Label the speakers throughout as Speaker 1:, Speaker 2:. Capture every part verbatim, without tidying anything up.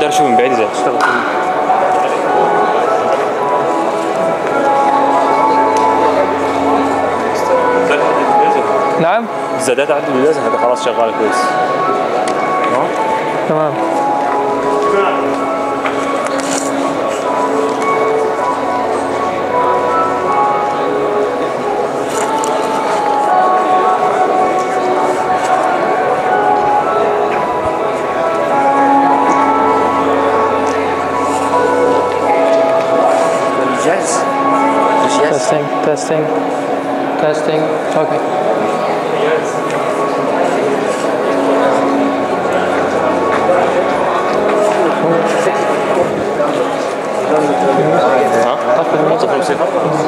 Speaker 1: اقدر اشوف من بعيد زين اشتغل.
Speaker 2: نعم؟
Speaker 1: زادات عدد الوزن هذا خلاص شغال كويس.
Speaker 2: تمام. Testing, testing, testing. Okay.
Speaker 1: موظف الموسيقى.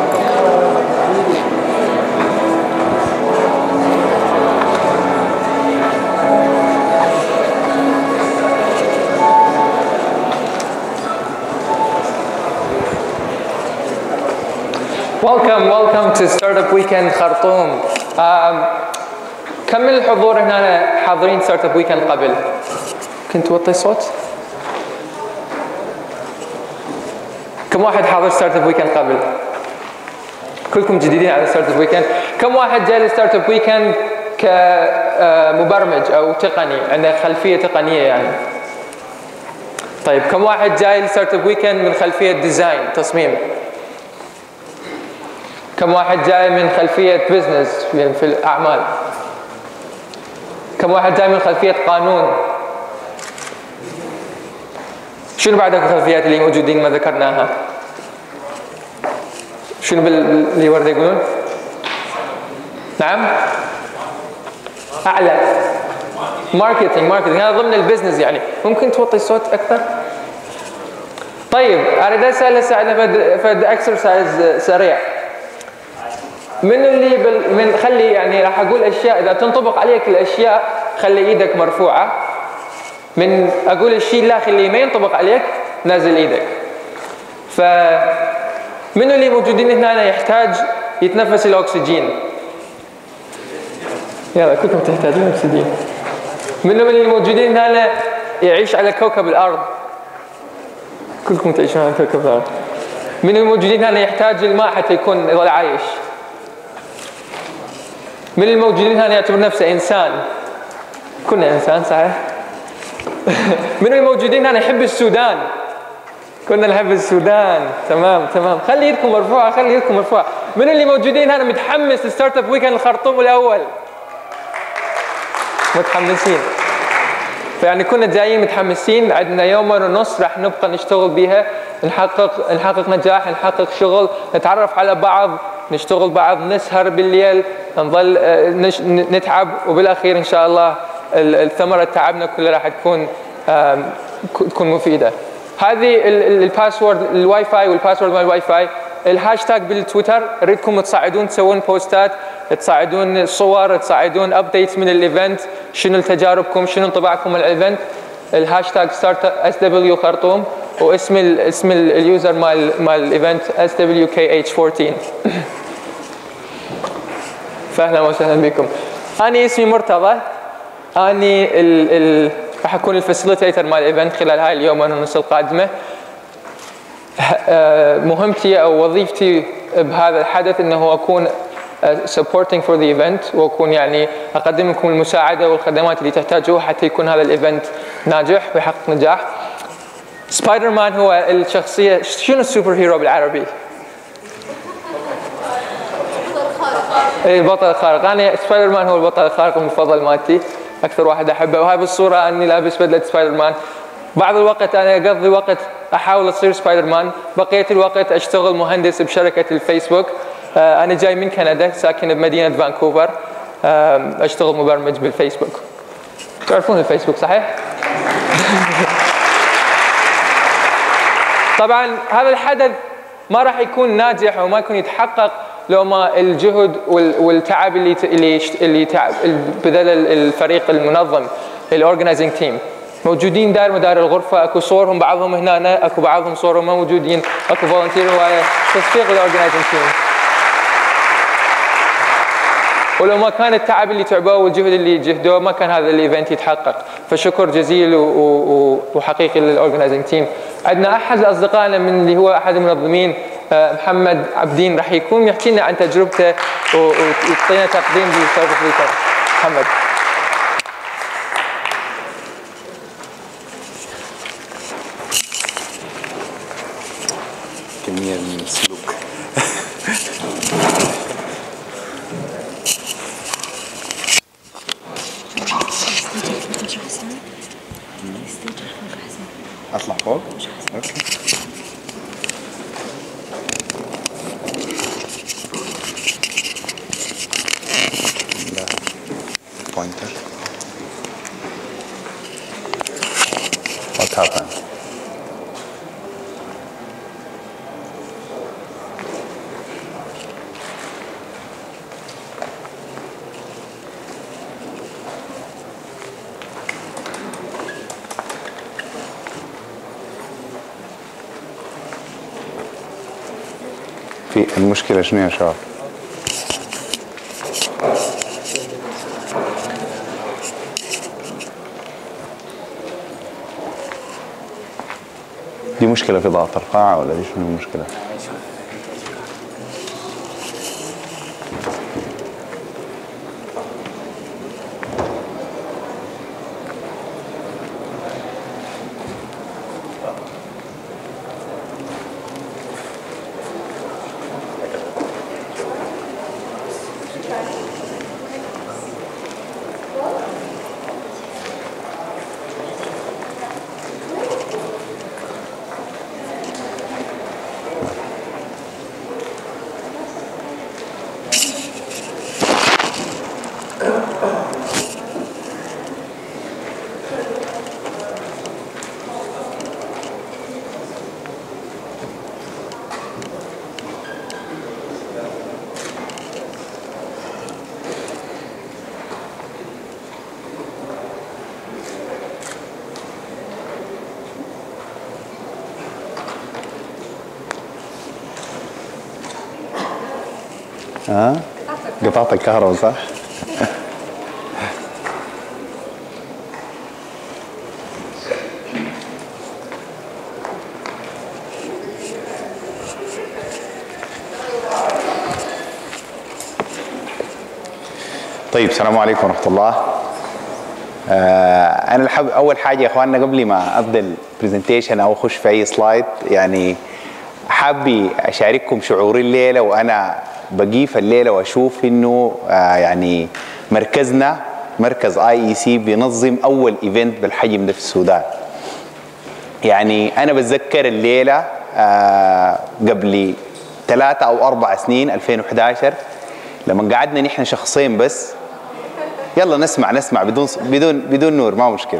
Speaker 2: Welcome, welcome to Startup Weekend خرطوم. um, كم من الحضور هنا حاضرين Startup Weekend قبل؟ كنت توطي الصوت؟ كم واحد حاضر Startup Weekend قبل؟ كلكم جديدين على Startup Weekend. كم واحد جاي لستارت ويكند كمبرمج أو تقني عنده خلفية تقنية يعني؟ طيب كم واحد جاي لستارت ويكند من خلفية ديزاين تصميم؟ كم واحد جاي من خلفية بزنس في الأعمال؟ كم واحد جاي من خلفية قانون؟ شنو بعد الخلفيات اللي موجودين ما ذكرناها؟ شنو اللي ورد يقولون؟ نعم؟ أعلى ماركتينج ماركتينج هذا ضمن البزنس يعني. ممكن توطي الصوت أكثر؟ طيب أريد أسأل هسه عندنا فد فد اكسرسايز سريع. من اللي بال من خلي يعني راح أقول أشياء إذا تنطبق عليك الأشياء خلي إيدك مرفوعة. من أقول الشيء لا خليه ما ينطبق عليك نازل إيدك. ف من اللي موجودين هنا يحتاج يتنفس الأكسجين؟ يلا كلكم تحتاجون أكسجين. من اللي موجودين هنا يعيش على كوكب الأرض؟ كلكم تعيشون على كوكب الأرض. من الموجودين هنا يحتاج الماء حتى يكون يظل عايش؟ من الموجودين هنا يعتبر نفسه إنسان؟ كنا إنسان صحيح؟ من الموجودين هنا يحب السودان؟ كنا نحب السودان. تمام تمام. خلي يدكم مرفوعة خلي يدكم مرفوعة. من اللي موجودين هنا متحمس لستارت اب ويكند الخرطوم الأول؟ متحمسين. فيعني كنا جايين متحمسين. عندنا يومين ونص راح نبقى نشتغل بيها نحقق نحقق نجاح نحقق شغل نتعرف على بعض نشتغل بعض نسهر بالليل نظل نتعب وبالأخير إن شاء الله الثمرة تعبنا كلها راح تكون تكون مفيدة. هذه الباسورد الواي فاي والباسورد مال الواي فاي. الهاشتاج بالتويتر اريدكم تصعدون تسوون بوستات تصعدون صور تصعدون ابديتس من الايفنت شنو تجاربكم شنو انطباعكم من الايفنت. الهاشتاج ستارت اس دبليو خرطوم واسم ال اسم اليوزر مال مال الايفنت اس دبليو كي اتش أربعة عشر. فاهلا وسهلا بكم. انا اسمي مرتضى. اني ال ال راح اكون الفاسيليتيتر مال الايفنت خلال هاي اليومين ونص القادمه. مهمتي او وظيفتي بهذا الحدث انه اكون supporting for the event واكون يعني اقدم لكم المساعده والخدمات اللي تحتاجوها حتى يكون هذا الايفنت ناجح ويحقق نجاح. سبايدر مان هو الشخصيه. شنو السوبر هيرو بالعربي؟ البطل الخارق. انا سبايدر مان هو البطل الخارق المفضل مالتي اكثر واحد احبه. وهاي بالصوره اني لابس بدله سبايدر مان. بعض الوقت انا اقضي وقت احاول اصير سبايدر مان بقيه الوقت اشتغل مهندس بشركه الفيسبوك. انا جاي من كندا ساكن بمدينه فانكوفر اشتغل مبرمج بالفيسبوك. تعرفون الفيسبوك صحيح؟ طبعا هذا الحدث ما راح يكون ناجح وما يكون يتحقق لو ما الجهد والتعب اللي اللي اللي تعب بذل الفريق المنظم الاورجنايزنج تيم. موجودين دار مدار الغرفه اكو صورهم بعضهم هنا اكو بعضهم صورهم ما موجودين اكو فولنتير وتصفيق الاورجنايزنج تيم. ولو ما كان التعب اللي تعبوه والجهد اللي جهدوه ما كان هذا الايفنت يتحقق. فشكر جزيل وحقيقي للاورجنايزنج تيم. عندنا احد اصدقائنا من اللي هو احد المنظمين محمد عبدين راح يكون يحكي لنا عن تجربته ويعطينا تقديم بساوث افريقيا. محمد.
Speaker 3: كمية من السلوك. اطلع فوق؟ اوكي. pointer. What happened? في المشكلة شنو يا شباب؟ دي مشكلة في ضغط القاعة ولا دي شنو المشكلة؟ ها؟ قطعت الكهرباء صح؟ طيب السلام عليكم ورحمة الله. آه أنا الحب أول حاجة يا إخواننا قبل ما أبدأ البرزنتيشن أو أخش في أي سلايد، يعني حابي أشارككم شعوري الليلة وأنا بقيف الليلة وأشوف إنه آه يعني مركزنا مركز آي إي سي بينظم أول إيفنت بالحجم ده في السودان. يعني أنا بتذكر الليلة آه قبل ثلاثة أو أربع سنين ألفين وإحدى عشر لما قعدنا نحن شخصين بس. يلا نسمع نسمع بدون بدون بدون نور ما مشكلة.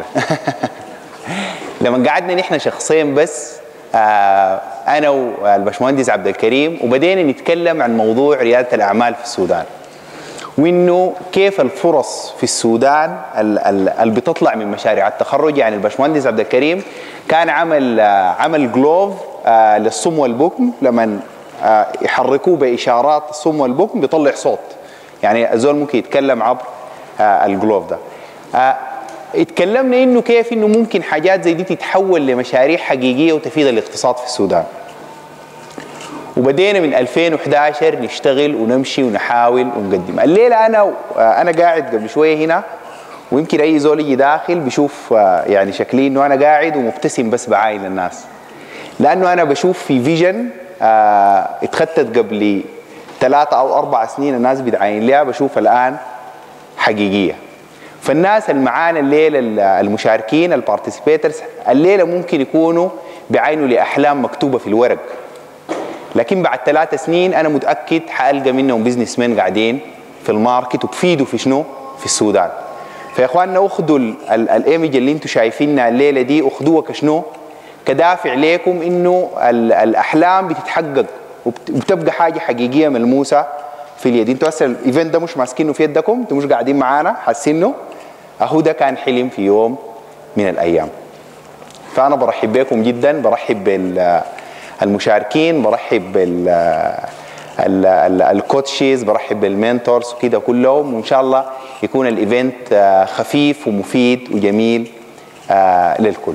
Speaker 3: لما قعدنا نحن شخصين بس آه أنا والباشمهندس عبد الكريم وبدينا نتكلم عن موضوع ريادة الأعمال في السودان، وإنه كيف الفرص في السودان اللي بتطلع من مشاريع التخرج. يعني الباشمهندس عبد الكريم كان عمل آه عمل جلوف آه للصم والبكم، لما آه يحركوه بإشارات الصم والبكم بيطلع صوت، يعني الزول ممكن يتكلم عبر آه الجلوف ده. آه اتكلمنا انه كيف انه ممكن حاجات زي دي تتحول لمشاريع حقيقيه وتفيد الاقتصاد في السودان. وبدينا من ألفين وإحدى عشر نشتغل ونمشي ونحاول ونقدم. الليله انا انا قاعد قبل شويه هنا، ويمكن اي زول يجي داخل بيشوف يعني شكلي انه انا قاعد ومبتسم بس بعاين للناس، لانه انا بشوف في فيجن اه اتخطت قبل ثلاثة او اربع سنين الناس بتعاين لها، بشوف الان حقيقيه. فالناس اللي معانا الليله المشاركين البارتيسيبيترز الليله ممكن يكونوا بعينوا لاحلام مكتوبه في الورق، لكن بعد ثلاث سنين انا متاكد حالقى منهم بزنس مان قاعدين في الماركت وبفيدوا في شنو؟ في السودان. فيا اخواننا اخذوا الايمج اللي انتم شايفينها الليله دي، اخذوها كشنو؟ كدافع ليكم انه الاحلام بتتحقق وبتبقى حاجه حقيقيه ملموسه في اليد. انتوا هسه الايفنت ده مش ماسكينه في يدكم، انتوا مش قاعدين معانا حاسينه، اهو ده كان حلم في يوم من الايام. فانا برحب بكم جدا، برحب بالمشاركين، برحب الكوتشيز، برحب بالمنتورز وكده كلهم، وان شاء الله يكون الايفنت خفيف ومفيد وجميل للكل.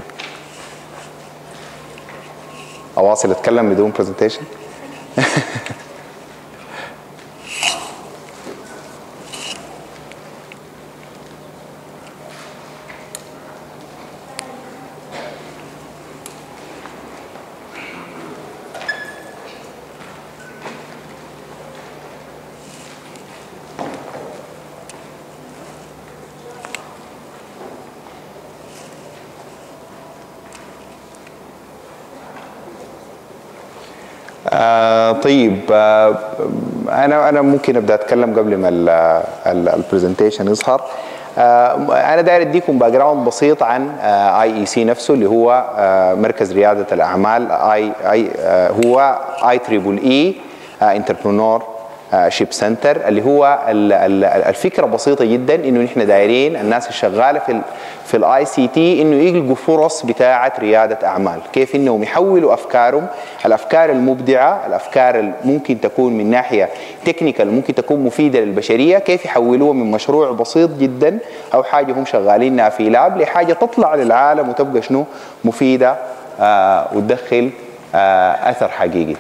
Speaker 3: اواصل اتكلم بدون برزنتيشن؟ آه طيب، آه انا انا ممكن ابدا اتكلم قبل ما البرزنتيشن يظهر. آه انا داير اديكم باك جراوند بسيط عن اي اي سي نفسه، اللي هو آه مركز رياده الاعمال. اي اي آه هو اي تريبل اي انتربرونور شيب سنتر، اللي هو الفكره بسيطه جدا، انه نحن دايرين الناس الشغاله في في الاي سي تي انه يلقوا فرص بتاعه رياده اعمال، كيف انهم يحولوا افكارهم، الافكار المبدعه، الافكار اللي ممكن تكون من ناحيه تكنيكال ممكن تكون مفيده للبشريه، كيف يحولوها من مشروع بسيط جدا او حاجه هم شغالينها في لاب لحاجه تطلع للعالم وتبقى شنو مفيده آه وتدخل آه اثر حقيقي.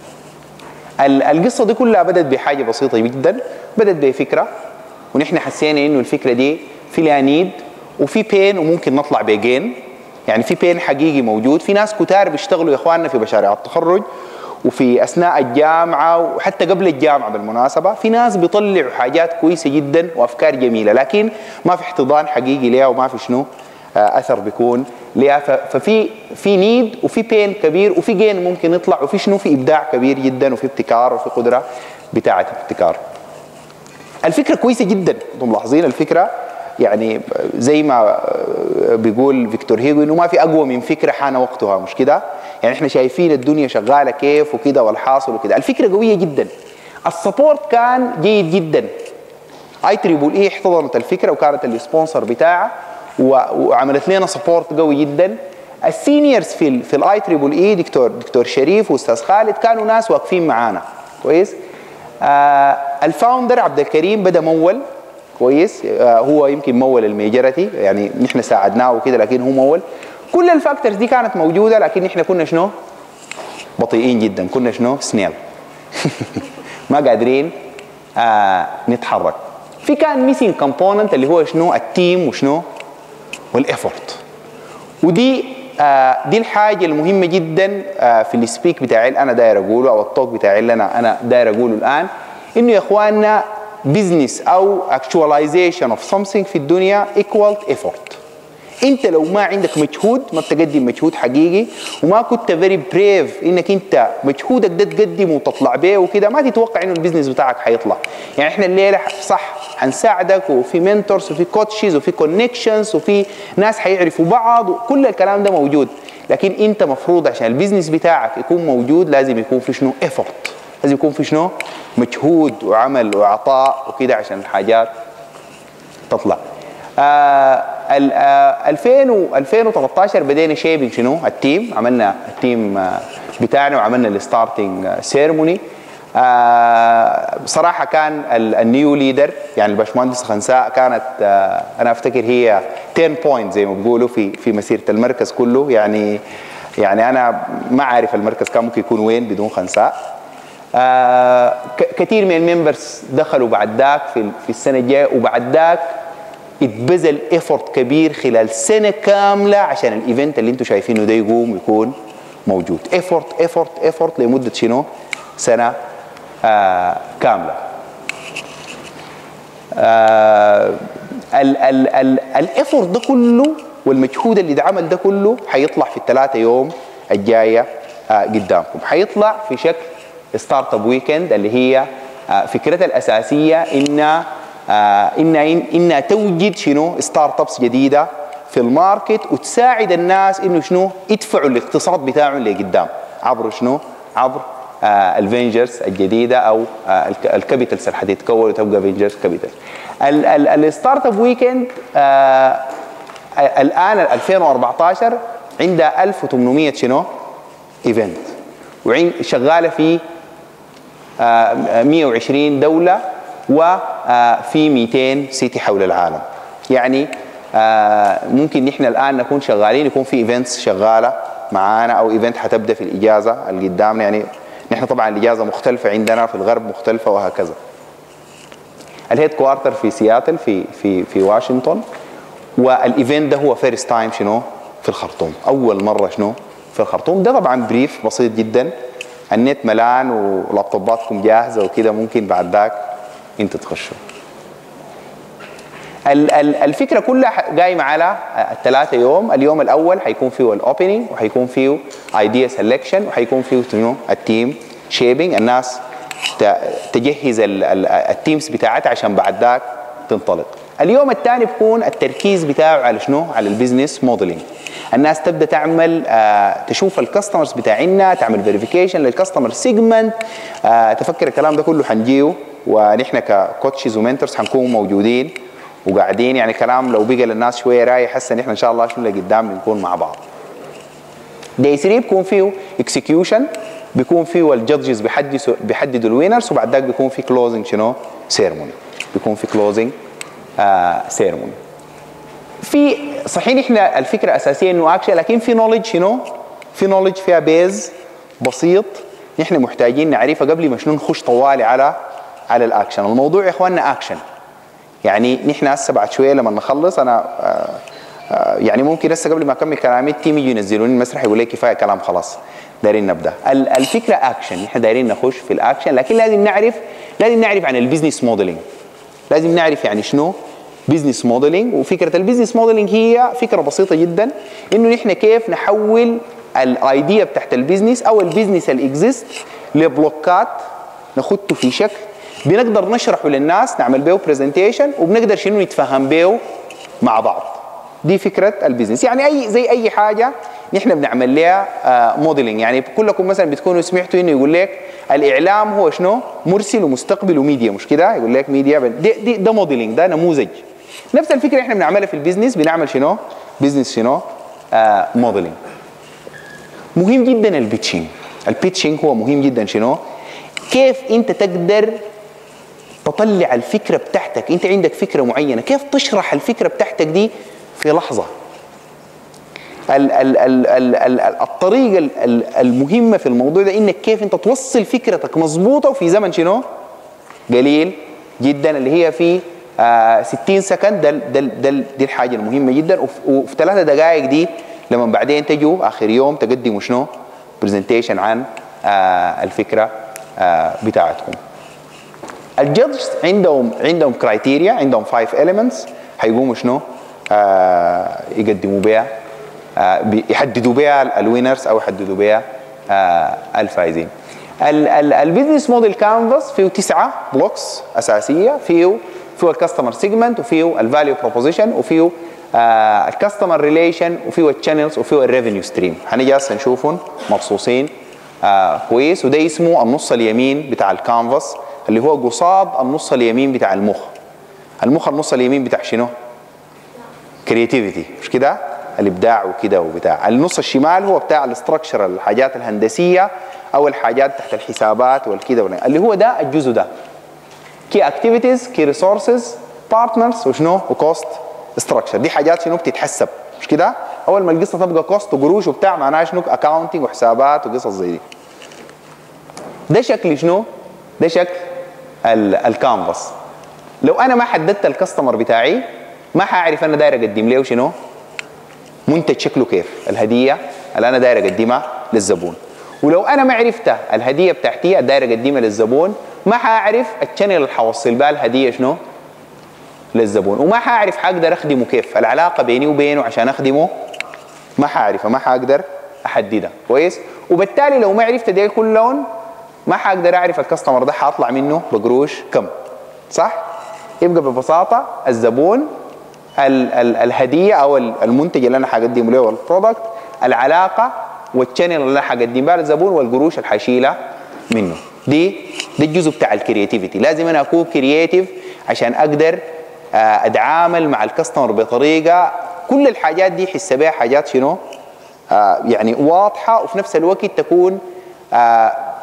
Speaker 3: القصه دي كلها بدات بحاجه بسيطه جدا، بدات بفكره، ونحن حسينا انه الفكره دي في لها نيد وفي بين وممكن نطلع بجين. يعني في بين حقيقي موجود، في ناس كتار بيشتغلوا يا اخواننا في مشاريع التخرج وفي اثناء الجامعه وحتى قبل الجامعه بالمناسبه، في ناس بيطلعوا حاجات كويسه جدا وافكار جميله، لكن ما في احتضان حقيقي لها وما في شنو آه اثر بيكون لها. ففي في نيد وفي بين كبير وفي جين ممكن يطلع، وفي شنو في ابداع كبير جدا وفي ابتكار وفي قدره بتاعه الابتكار. الفكره كويسه جدا، انتم ملاحظين الفكره يعني زي ما بيقول فيكتور هيجو انه ما في اقوى من فكره حان وقتها، مش كده؟ يعني احنا شايفين الدنيا شغاله كيف وكده والحاصل وكده. الفكره قويه جدا، السبورت كان جيد جدا. اي تريبل اي احتضنت الفكره وكانت السبونسر بتاعها وعملت لنا سبورت قوي جدا. السينيورز في في الاي تريبل اي دكتور دكتور شريف واستاذ خالد كانوا ناس واقفين معانا كويس. آه الفاوندر عبد الكريم بدا مول كويس، آه هو يمكن مول الميجرتي، يعني نحن ساعدناه وكده لكن هو مول. كل الفاكتورز دي كانت موجوده، لكن نحن كنا شنو؟ بطيئين جدا، كنا شنو؟ سنيل ما قادرين آه نتحرك. في كان ميسين كومبوننت اللي هو شنو؟ التيم وشنو؟ والإفورت. ودي آه دي الحاجة المهمة جدا آه في السبيك بتاعي اللي أنا داير أقوله، أو التوك بتاعي اللي أنا أنا داير أقوله الآن، إنه يا إخواننا بزنس أو actualization of something في الدنيا equal effort. أنت لو ما عندك مجهود ما بتقدم مجهود حقيقي، وما كنت فيري بريف إنك أنت مجهودك ده تقدم وتطلع بيه وكده، ما تتوقع إنه البزنس بتاعك حيطلع. يعني إحنا الليلة صح حنساعدك، وفي منتورز وفي كوتشز وفي كونكشنز وفي ناس حيعرفوا بعض، وكل الكلام ده موجود، لكن أنت مفروض عشان البزنس بتاعك يكون موجود لازم يكون في شنو؟ إفورت، لازم يكون في شنو؟ مجهود وعمل وعطاء وكده عشان الحاجات تطلع. آه ألفين وثلاثة عشر بدينا شيبنج شنو؟ التيم، عملنا التيم آه بتاعنا وعملنا الستارتنج سيرموني. آه بصراحه كان النيو ليدر يعني الباشمهندس خنساء كانت آه انا افتكر هي عشرة بوينت زي ما بيقولوا في في مسيره المركز كله. يعني يعني انا ما عارف المركز كان ممكن يكون وين بدون خنساء. آه كثير من الممبرز دخلوا بعد ذاك في في السنه الجايه، وبعد ذاك اتبذل ايفورت كبير خلال سنه كامله عشان الايفنت اللي انتم شايفينه ده يقوم ويكون موجود. ايفورت ايفورت ايفورت لمده شنو؟ سنه آه كامله. آه الايفورت ده كله والمجهود اللي اتعمل ده كله حيطلع في الثلاثه يوم الجايه آه قدامكم. حيطلع في شكل ستارت اب ويكند، اللي هي آه فكرتها الاساسيه ان آه إن إنها توجد شنو؟ ستارت ابس جديده في الماركت وتساعد الناس انه شنو؟ يدفعوا الاقتصاد بتاعهم لقدام عبر شنو؟ عبر آه الفينجرز الجديده او آه الكابيتالز اللي حتتكون وتبقى فينجرز كابيتال. الستارت اب ويكند آه الان ألفين وأربعة عشر عندها ألف وثمانمئة شنو؟ ايفنت، وشغاله في مئة وعشرين دولة وفي مئتين سيتي حول العالم. يعني ممكن نحن الآن نكون شغالين، يكون في ايفنتس شغالة معانا أو ايفنت حتبدأ في الإجازة اللي قدامنا. يعني نحن طبعا الإجازة مختلفة عندنا في الغرب مختلفة وهكذا. الهيد كوارتر في سياتل في في في واشنطن، والايفنت ده هو فيرست تايم شنو في الخرطوم، أول مرة شنو في الخرطوم. ده طبعا بريف بسيط جدا، النت ملان ولابتوباتكم جاهزة وكده، ممكن بعد ذاك انت تخشوا. الفكرة كلها قايمة على الثلاثة يوم. اليوم الأول حيكون فيه الأوبننج، وحيكون فيه ايديا سelection، وحيكون فيه شنو التيم شيبينج، الناس تجهز التيمز بتاعتها عشان بعد ذاك تنطلق. اليوم الثاني بيكون التركيز بتاعه على شنو؟ على البيزنس موديلنج. الناس تبدا تعمل آه تشوف الكاستمرز بتاعنا، تعمل فيريفيكيشن للكاستمر سيجمنت. آه تفكر الكلام ده كله حنجيه، ونحن ككوتشز ومنتورز حنكون موجودين وقاعدين. يعني كلام لو بقى للناس شويه رايح، هسه نحن ان شاء الله شنو اللي قدام بنكون مع بعض. داي ثلاثة بيكون فيه اكسكيوشن، بيكون فيه الجادجز بيحددوا بيحددوا الوينرز، وبعد ذاك بيكون في كلوزنج شنو سيرموني، بيكون في كلوزنج سيرموني. في صحيح احنا الفكره الاساسيه انه اكشن، لكن في نولج شنو؟ في نولج فيها بيز بسيط نحن محتاجين نعرفها قبل ما شنو نخش طوالي على على الاكشن. الموضوع يا اخواننا اكشن. يعني نحن هسه بعد شويه لما نخلص انا آآ آآ يعني ممكن هسه قبل ما اكمل كلامي التيم يجي ينزلوني المسرح يقول لي كفايه كلام خلاص دايرين نبدا. الفكره اكشن، نحن دايرين نخش في الاكشن، لكن لازم نعرف لازم نعرف عن البيزنس موديلنج. لازم نعرف يعني شنو بيزنس موديلنج. وفكره البيزنس موديلنج هي فكره بسيطه جدا، انه نحن كيف نحول الايديا بتاعت البيزنس او البيزنس اللي اكزيست لبلوكات نخطه في شكل بنقدر نشرحه للناس، نعمل به برزنتيشن، وبنقدر شنو نتفاهم به مع بعض. دي فكره البيزنس. يعني اي زي اي حاجه نحن بنعمل لها آه موديلنج. يعني كلكم مثلا بتكونوا سمعتوا انه يقول لك الاعلام هو شنو؟ مرسل ومستقبل وميديا، مش كده؟ يقول لك ميديا دي دي ده موديلنج، ده نموذج. نفس الفكره احنا بنعملها في البيزنس، بنعمل شنو؟ بيزنس شنو؟ آه موديلنج. مهم جدا البيتشنج. البيتشنج هو مهم جدا شنو؟ كيف انت تقدر تطلع الفكره بتاعتك. انت عندك فكره معينه، كيف تشرح الفكره بتاعتك دي في لحظه. ال ال ال ال ال الطريقه المهمه في الموضوع ده انك كيف انت توصل فكرتك مظبوطه وفي زمن شنو؟ قليل جدا، اللي هي في آه ستين سكند. ده ده ده دي الحاجه المهمه جدا. وفي ثلاثة دقائق دي لما بعدين تجوا اخر يوم تقدموا شنو؟ برزنتيشن عن آه الفكره آه بتاعتكم. الجادجز عندهم عندهم كرايتيريا، عندهم فايف إليمنتس هيقوموا شنو؟ آه يقدموا بها، آه يحددوا بها الوينرز او يحددوا بها آه الفائزين. البيزنس موديل كانفاس فيه تسعه بلوكس اساسيه، فيه فيه الكاستمر سيجمنت، وفيه الفاليو بروبوزيشن، وفيه آه الكاستمر ريليشن، وفيه الشانلز، وفيه الريفينيو ستريم. هنيجي هسه نشوفهم مرصوصين آه كويس. وده اسمه النص اليمين بتاع الكانفاس، اللي هو قصاد النص اليمين بتاع المخ. المخ النص اليمين بتاع شنو؟ كرياتيفيتي، مش كده؟ الابداع وكده وبتاع. النص الشمال هو بتاع الاستراكشر، الحاجات الهندسيه او الحاجات تحت الحسابات والكده، اللي هو ده الجزء ده. كي اكتيفيتيز، كي ريسورسز، بارتنرز، وشنو؟ وكوست ستراكشر. دي حاجات شنو بتتحسب، مش كده؟ اول ما القصه تبقى كوست وقروش وبتاع معناها شنو؟ اكاونتنج وحسابات وقصص زي دي. ده شكل شنو؟ ده شكل الكانفاس. لو انا ما حددت الكاستمر بتاعي ما حاعرف انا داير اقدم له شنو؟ منتج شكله كيف؟ الهديه اللي انا داير اقدمها للزبون. ولو انا ما عرفت الهديه بتاعتي داير اقدمها للزبون ما حاعرف الشانل اللي حوصل بها الهديه شنو؟ للزبون. وما حاعرف حاقدر اخدمه كيف، العلاقه بيني وبينه عشان اخدمه ما حاعرفها، ما حاقدر احددها كويس. وبالتالي لو ما عرفت دي كلهم ما حاقدر اعرف الكاستمر ده حاطلع منه بقروش كم، صح؟ يبقى ببساطه الزبون، ال ال الهديه او المنتج اللي انا حقدمه له البرودكت، العلاقه والشانل اللي انا حقدم بها للزبون، والقروش اللي حشيلها منه. دي ده الجزء بتاع الكرياتيفيتي. لازم انا اكون كرياتيف عشان اقدر اتعامل مع الكاستمر بطريقه كل الحاجات دي حس بها حاجات شنو؟ آه يعني واضحه، وفي نفس الوقت تكون آه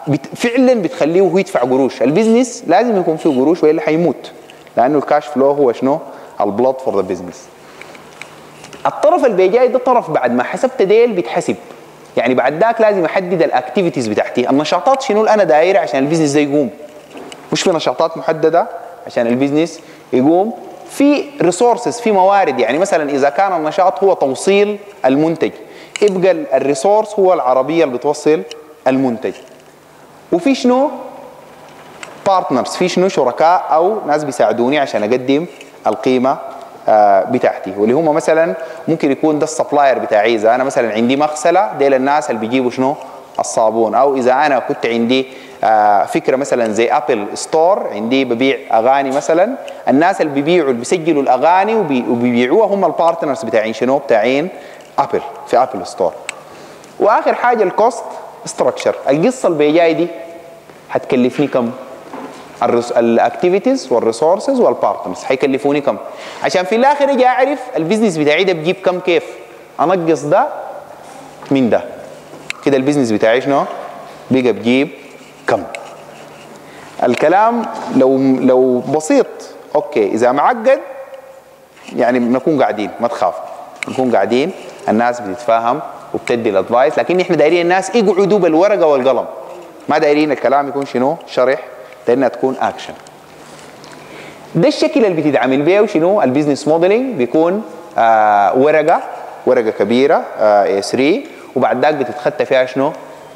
Speaker 3: بت فعلا بتخليه هو يدفع قروش. البيزنس لازم يكون فيه قروش والا حيموت، لانه الكاش فلو هو شنو؟ البلاد فور ذا بيزنس. الطرف اللي بيجاي ده طرف بعد ما حسبت ديل بيتحسب، يعني بعد ذاك لازم احدد الاكتيفيتيز بتاعتي، النشاطات شنو اللي انا دايره عشان البيزنس ده يقوم. مش في نشاطات محدده عشان البيزنس يقوم، في ريسورسز، في موارد. يعني مثلا اذا كان النشاط هو توصيل المنتج، يبقى الريسورس هو العربيه اللي بتوصل المنتج. وفي شنو؟ بارتنرز، في شنو؟ شركاء او ناس بيساعدوني عشان اقدم القيمه آه بتاعتي، واللي هم مثلا ممكن يكون ده السبلاير بتاعي. اذا انا مثلا عندي مغسله، ديل الناس اللي بيجيبوا شنو؟ الصابون. او اذا انا كنت عندي آه فكره مثلا زي ابل ستور، عندي ببيع اغاني مثلا، الناس اللي بيبيعوا اللي بيسجلوا الاغاني وبي وبيبيعوها هم البارتنرز بتاعين شنو؟ بتاعين ابل في ابل ستور. واخر حاجه الكوست ستراكشر، القصه اللي بيجاي دي هتكلفني كم؟ الاكتيفيتيز والريسورسز والبارتنرز هيكلفوني كم؟ عشان في الاخر اجي اعرف البيزنس بتاعي ده بجيب كم، كيف انقص ده من ده، كده البيزنس بتاعي شنو؟ بقى بجيب كم. الكلام لو لو بسيط اوكي، اذا معقد يعني بنكون قاعدين، ما تخاف، نكون قاعدين الناس بتتفاهم وبتدي الادفايس، لكن احنا دايرين الناس يقعدوا بالورقه والقلم، ما دايرين الكلام يكون شنو؟ شرح، دايرينها تكون اكشن. ده الشكل اللي بتتعامل بيه وشنو؟ البيزنس موديلنج بيكون آه ورقه ورقه كبيره آه اي ثلاثة، وبعد ذاك بتتخطى فيها شنو؟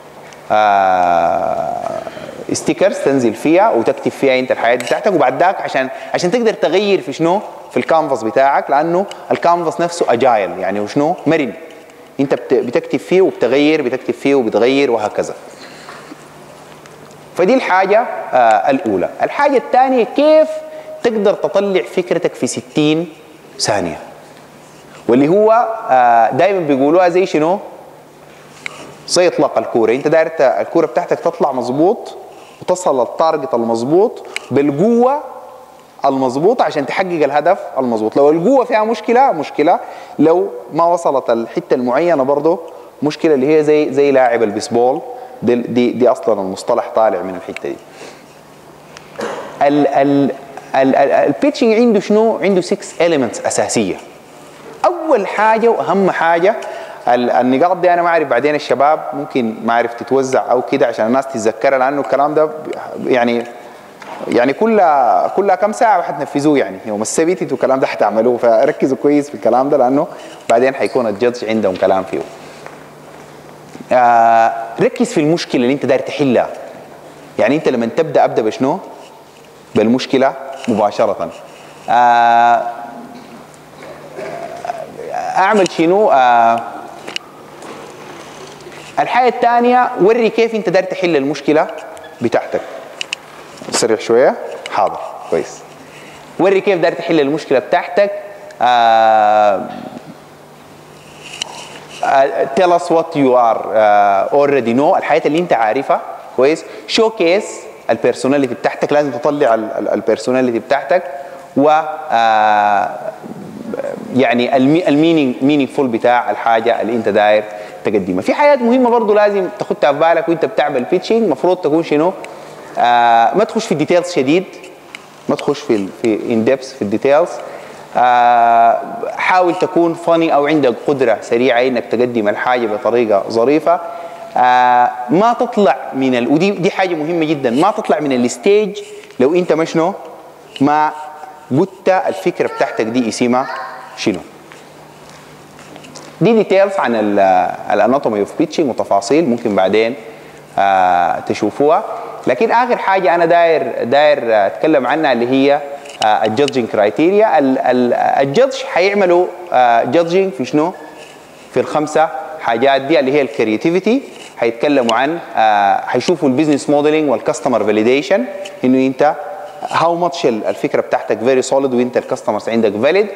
Speaker 3: آه ستيكرز تنزل فيها وتكتب فيها انت الحياه بتاعتك، وبعد ذاك عشان عشان تقدر تغير في شنو؟ في الكانفاس بتاعك، لانه الكانفاس نفسه اجايل، يعني وشنو؟ مرن، انت بتكتب فيه وبتغير، بتكتب فيه وبتغير وهكذا. فدي الحاجه آه الاولى. الحاجه الثانيه كيف تقدر تطلع فكرتك في ستين ثانيه، واللي هو آه دائما بيقولوها زي شنو؟ زي اطلاق الكوره. انت داير الكوره بتاعتك تطلع مظبوط وتصل للتارجت المظبوط بالقوه المظبوطه عشان تحقق الهدف المظبوط. لو القوه فيها مشكله مشكله، لو ما وصلت الحته المعينه برضه مشكله، اللي هي زي زي لاعب البيسبول. دي دي, دي اصلا المصطلح طالع من الحته دي. ال ال البيتشنج عنده شنو؟ عنده ستة إيليمنتس اساسيه. اول حاجه واهم حاجه النقاط دي، انا ما اعرف بعدين الشباب ممكن ما اعرف تتوزع او كده عشان الناس تتذكرها، لانه الكلام ده يعني يعني كل كل كم ساعه حتنفذوه، يعني يوم السبت انتوا الكلام ده حتعملوه، فركزوا كويس في الكلام ده لانه بعدين حيكون الجدج عندهم كلام فيه. آه ركز في المشكله اللي انت داير تحلها. يعني انت لما تبدا ابدا بشنو؟ بالمشكله مباشره. آه اعمل شنو؟ آه الحاجه الثانيه وري كيف انت داير تحل المشكله بتاعتك. سريع شويه، حاضر كويس. وري كيف داير تحل المشكله بتاعتك. آه tell us what you are uh, already know، الحاجات اللي انت عارفها كويس. شو كيس البيرسوناليتي بتاعتك، لازم تطلع البيرسوناليتي بتاعتك، و uh, يعني المينينج مينينج فول بتاع الحاجه اللي انت داير تقدمها. في حاجات مهمه برضه لازم تاخدها في بالك وانت بتعمل بيتشنج، المفروض تكون شنو؟ آه ما تخش في الديتيلز شديد، ما تخش في في ان ديبس في الديتيلز. آه حاول تكون فاني او عندك قدره سريعه انك تقدم الحاجه بطريقه ظريفه. آه ما تطلع من ال... ودي دي حاجه مهمه جدا، ما تطلع من الستيج لو انت ما شنو؟ ما قلت الفكره بتاعتك دي اسمها شنو. دي ديتيلز عن الاناتومي اوف بيتشنج وتفاصيل ممكن بعدين آه تشوفوها. لكن اخر حاجه انا داير داير اتكلم عنها اللي هي الجادجنج كرايتيريا. الجادج حيعملوا جادجنج في شنو؟ في الخمسه حاجات دي اللي هي الكرياتيفيتي، حيتكلموا عن حيشوفوا البيزنس موديلنج والكاستمر فاليديشن، انه انت هاو ماتش الفكره بتاعتك فيري سوليد وانت الكاستمرز عندك فاليد.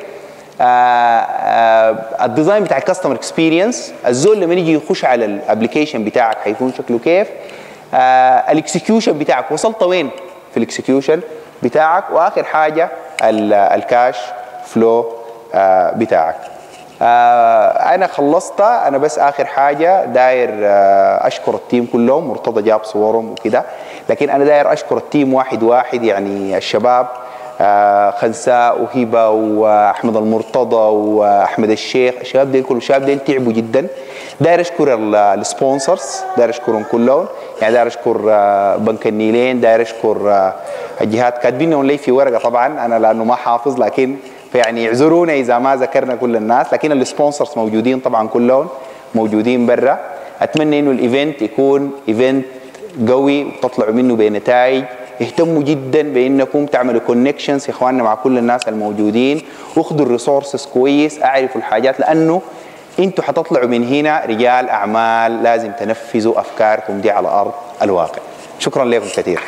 Speaker 3: الديزاين بتاع الكاستمر اكسبيرينس، الزول لما يجي يخش على الابلكيشن بتاعك حيكون شكله كيف. الاكسكيوشن بتاعك وصلت وين في الاكسكيوشن بتاعك. واخر حاجه الكاش فلو بتاعك. آه انا خلصت. انا بس اخر حاجه داير آه اشكر التيم كلهم. مرتضى جاب صورهم وكده، لكن انا داير اشكر التيم واحد واحد، يعني الشباب آه خنساء وهبه واحمد المرتضى واحمد الشيخ، الشباب ديل كل الشباب ديل تعبوا جدا. داير اشكر السبونسرز، داير اشكرهم كلهم، يعني داير اشكر آه بنك النيلين، داير اشكر آه الجهات كاتبينهم لي في ورقه طبعا انا لانه ما حافظ، لكن فيعني اعذرونا اذا ما ذكرنا كل الناس، لكن السبونسرز موجودين طبعا كلهم موجودين برا. اتمنى انه الايفنت يكون ايفنت قوي وتطلعوا منه بنتائج. اهتموا جدا بانكم تعملوا كونكشنز يا اخواننا مع كل الناس الموجودين، واخذوا الريسورسز كويس، اعرفوا الحاجات، لانه انتوا حتطلعوا من هنا رجال اعمال لازم تنفذوا افكاركم دي على ارض الواقع. شكرا لكم كثير.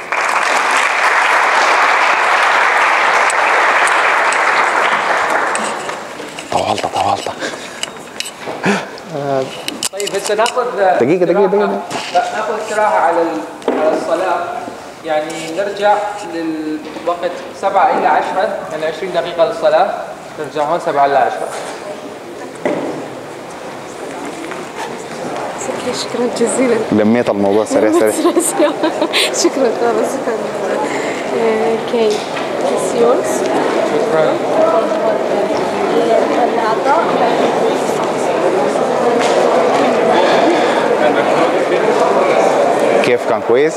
Speaker 3: طولت طولت.
Speaker 2: طيب هسه ناخذ
Speaker 3: دقيقة دقيقة دقيقة
Speaker 2: ناخذ استراحة على على الصلاة، يعني نرجع للوقت سبعة إلى عشرة، يعني عشرين دقيقة للصلاة، نرجع هون سبعة إلى عشرة.
Speaker 4: شكرا جزيلا.
Speaker 3: لميت الموضوع سريع سريع.
Speaker 4: شكرا خالص. اوكي it's yours.
Speaker 2: شكرا.
Speaker 3: كيف كان كويس؟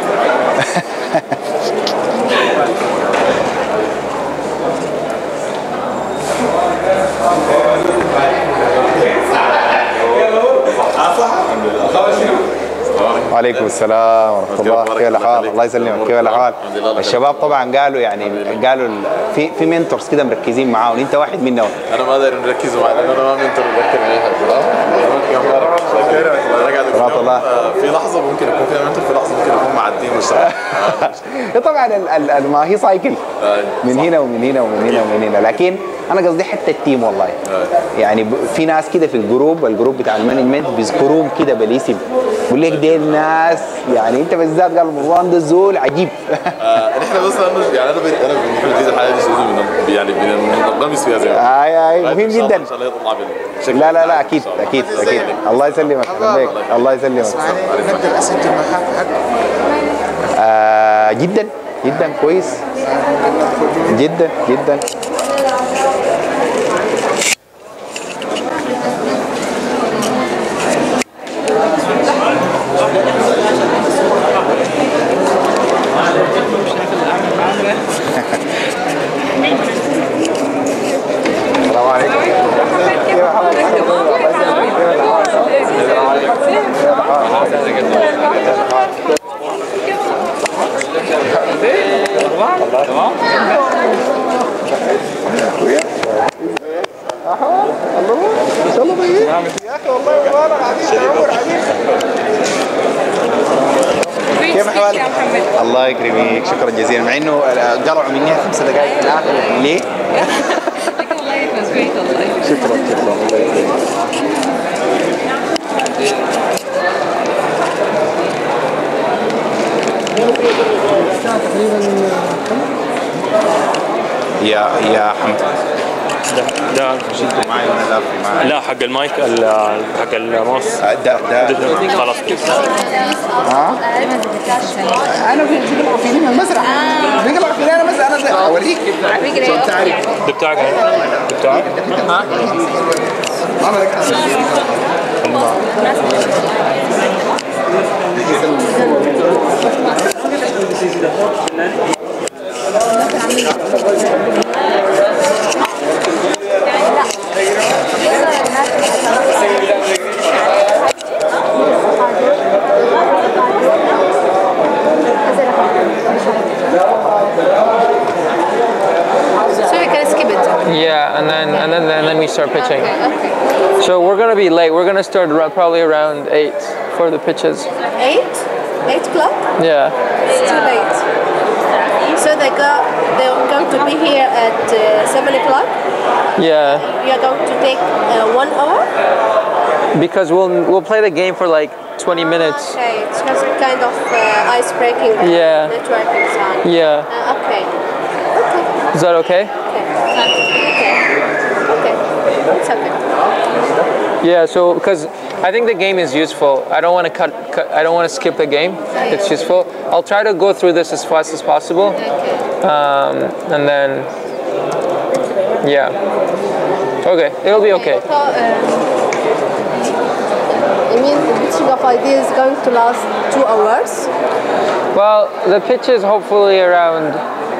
Speaker 3: وعليكم السلام ورحمة الله. كيف الحال؟ الله يسلمك. كيف الحال؟ الشباب طبعا قالوا يعني قالوا في في منتورز كده مركزين معاهم، انت واحد منهم.
Speaker 5: انا ما اقدر نركز معاه لان انا ما منتور بذكر انا قاعد الله في لحظه ممكن يكون فيها منتور، في لحظه ممكن يكون معديين مش
Speaker 3: طبعا ما هي سايكل من هنا ومن هنا ومن هنا ومن هنا، لكن انا قصدي حتى التيم والله يعني في ناس كده في الجروب الجروب بتاع المانجمنت بيذكروهم كده بالاسم، بقول لك دي الناس يعني انت بالذات قال مروان ده زول عجيب.
Speaker 5: احنا بس يعني انا انا بنحب الفيزا الحاليه دي يعني بننغمس فيها زي ما
Speaker 3: اي اي مهم جدا. لا لا لا اكيد اكيد اكيد. الله يسلمك. الله يسلمك.
Speaker 6: نقدر اسجل محاك حق
Speaker 3: آه جدا جدا كويس جدا جدا. السلام عليكم.
Speaker 2: تمام.
Speaker 3: ان شاء الله طيب يا اخي والله والله العظيم عمر عظيم. كيف احوالك؟ الله يكرمك. شكرا جزيلا مع انه قرعوا مني خمس دقائق في الاخر ليه؟ شكرا شكرا الله يكرمك. يا يا حمد
Speaker 1: ده ده
Speaker 3: شلته معي وانا لافي معي.
Speaker 1: لا حق المايك ال- حق الماوس
Speaker 3: ده ده
Speaker 1: ده- خلاص.
Speaker 3: ها؟ انا في بيقلعوا في لنا المسرح بيقلعوا في لنا مسرح انا اوريك عشان تعرف.
Speaker 1: ده بتاعك ده بتاعك
Speaker 2: ها؟
Speaker 4: So we can skip it.
Speaker 2: Yeah, and then and then and then we start pitching.
Speaker 4: Okay, okay.
Speaker 2: So we're gonna be late. We're gonna start ar- probably around eight for the pitches.
Speaker 4: Eight? Eight o'clock?
Speaker 2: Yeah.
Speaker 4: It's too late. So they go. They're going to be here at uh, seven o'clock.
Speaker 2: Yeah.
Speaker 4: We are going to take uh, one hour.
Speaker 2: Because we'll we'll play the game for like twenty minutes.
Speaker 4: Okay, it's just kind of uh, ice breaking.
Speaker 2: Yeah.
Speaker 4: Networking time.
Speaker 2: Yeah.
Speaker 4: Uh, okay. Okay.
Speaker 2: Is that okay?
Speaker 4: Okay. Okay. Okay. It's okay.
Speaker 2: Yeah, so because I think the game is useful. I don't want to cut, cut. I don't want to skip the game. It's useful. I'll try to go through this as fast as possible, um, and then yeah. Okay, it'll be okay.
Speaker 4: So, um, I mean, the pitching of ideas is going to last two hours.
Speaker 2: Well, the pitch is hopefully around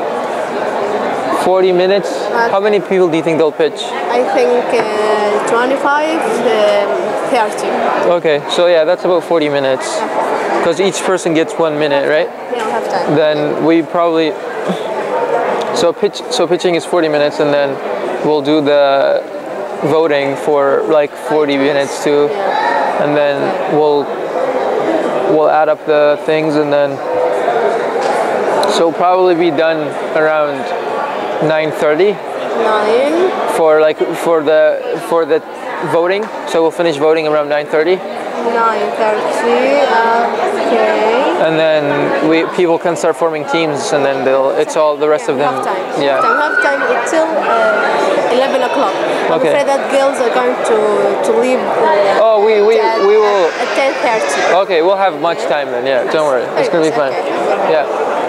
Speaker 2: forty minutes. How many people do you think they'll pitch?
Speaker 4: I think uh, twenty-five, um, thirty.
Speaker 2: Okay, so yeah, that's about forty minutes. Because each person gets one minute, right?
Speaker 4: We don't have time.
Speaker 2: Then we probably so pitch so pitching is forty minutes, and then we'll do the voting for like forty minutes too, and then we'll we'll add up the things, and then so we'll probably be done around nine thirty
Speaker 4: Nine.
Speaker 2: for like for the for the voting. So we'll finish voting around nine thirty.
Speaker 4: Nine thirty. Okay.
Speaker 2: And then we people can start forming teams, and then they'll it's all the rest of them.
Speaker 4: Half time.
Speaker 2: Yeah.
Speaker 4: Half time until uh, eleven o'clock. I'm
Speaker 2: Okay.
Speaker 4: afraid that girls are going to to leave. Uh,
Speaker 2: Oh, we we
Speaker 4: at,
Speaker 2: we will.
Speaker 4: at ten thirty.
Speaker 2: Okay, we'll have much time then. Yeah, don't worry. It's gonna be fine. Yeah.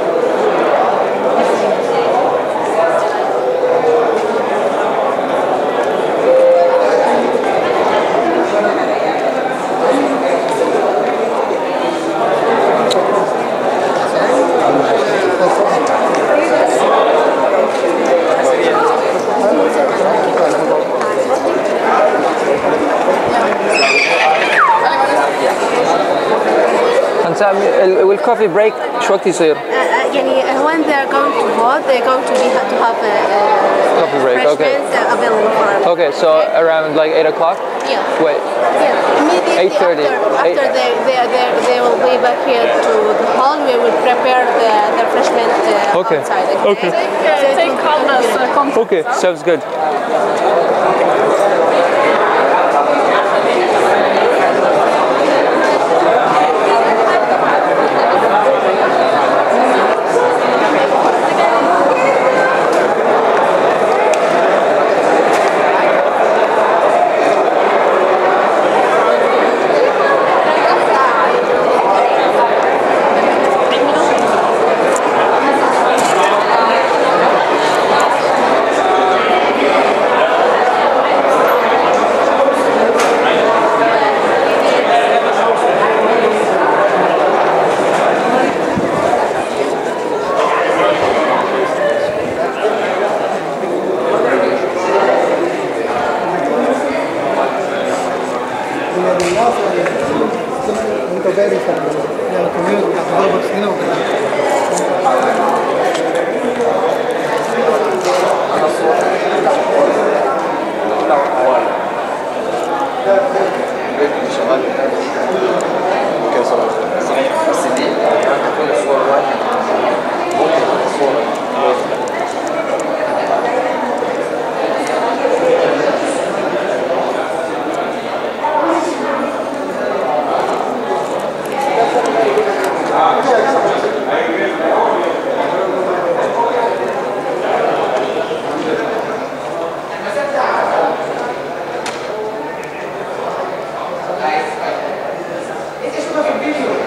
Speaker 2: هنسامي ال- والكوفي بريك شو وقت يصير؟
Speaker 4: Uh, uh, يعني uh, when they are going to vote, they're going to be to have a, uh,
Speaker 2: Coffee break, okay.
Speaker 4: refreshments, uh, available for them.
Speaker 2: Okay, so around like eight o'clock.
Speaker 4: Yeah.
Speaker 2: Wait.
Speaker 4: Yeah. Immediately
Speaker 2: eight thirty.
Speaker 4: after, after
Speaker 2: Eight-
Speaker 4: they, they, they, they will be back here to the hall. We will prepare the, the refreshment uh,
Speaker 2: Okay.
Speaker 4: outside.
Speaker 2: Okay.
Speaker 4: So it will be-
Speaker 2: Okay, sounds good.
Speaker 7: Este es uno de los vídeos.